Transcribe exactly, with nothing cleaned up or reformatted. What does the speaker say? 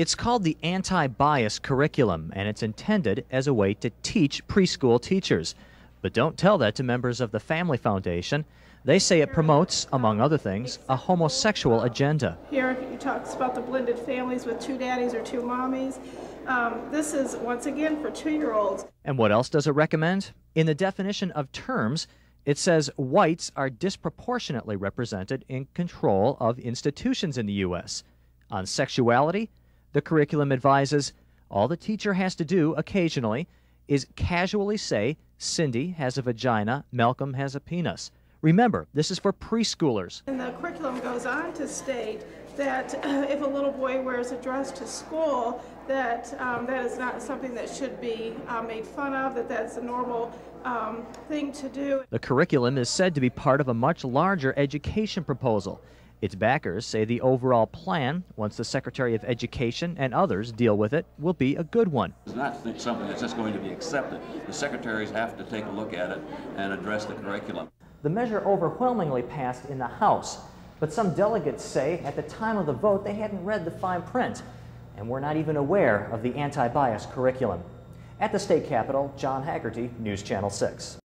It's called the anti-bias curriculum, and it's intended as a way to teach preschool teachers. But don't tell that to members of the Family Foundation. They say it promotes, among other things, a homosexual agenda. Here it talks about the blended families with two daddies or two mommies. Um, this is, once again, for two-year-olds. And what else does it recommend? In the definition of terms, it says whites are disproportionately represented in control of institutions in the U S On sexuality, the curriculum advises all the teacher has to do occasionally is casually say, Cindy has a vagina, Malcolm has a penis. Remember, this is for preschoolers. And the curriculum goes on to state that uh, if a little boy wears a dress to school, that um, that is not something that should be uh, made fun of, that that's a normal um, thing to do. The curriculum is said to be part of a much larger education proposal. Its backers say the overall plan, once the Secretary of Education and others deal with it, will be a good one. It's not something that's just going to be accepted. The secretaries have to take a look at it and address the curriculum. The measure overwhelmingly passed in the House, but some delegates say at the time of the vote they hadn't read the fine print and were not even aware of the anti-bias curriculum. At the state capitol, John Haggerty, News Channel six.